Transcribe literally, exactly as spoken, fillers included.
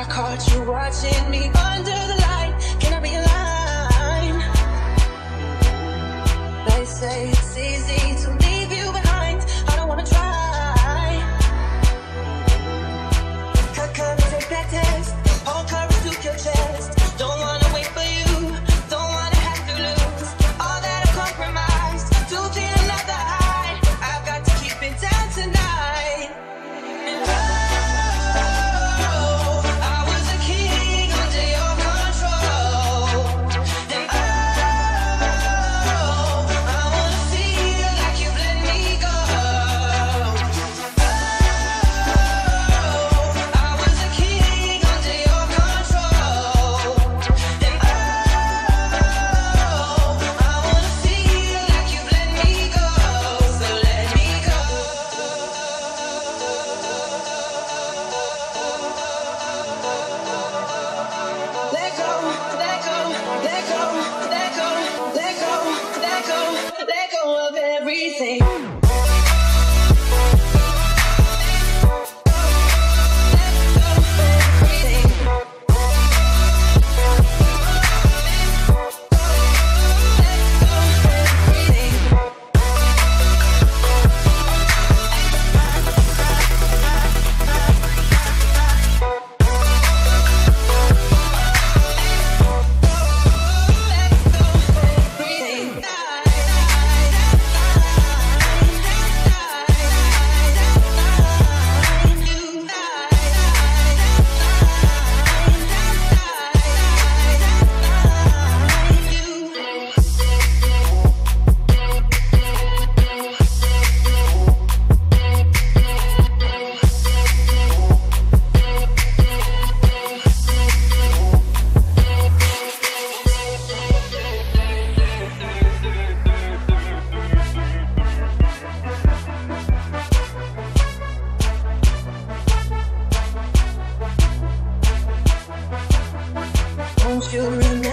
caught you watching me under the light. Can I realign? They say it's easy to leave you behind. I don't wanna try. Come take that test. Hold courage to your chest. Don't wanna wait for you. Don't wanna have to lose all that I've compromised to feel another high. I've got to keep it down tonight. And oh, I was a king under your control. And oh, I wanna feel like you've let me go. Oh, I was a king under your control. And oh, I wanna feel like you've let me go. So let me go. Let go, let go, let go, let go, let go, let go, let go of everything. Let go of everything. Don't you remember?